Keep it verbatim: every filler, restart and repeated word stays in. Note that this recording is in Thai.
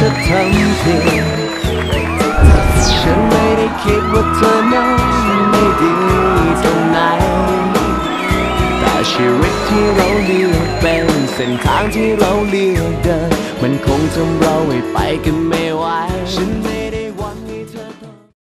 จะทำผิดฉันไม่ได้คิดว่าเธอนั้นไม่ดีตรงไหนแต่ชีวิตที่เราเลือกเป็นเส้นทางที่เราเลือกเดินมันคงทำเราให้ไปกันไม่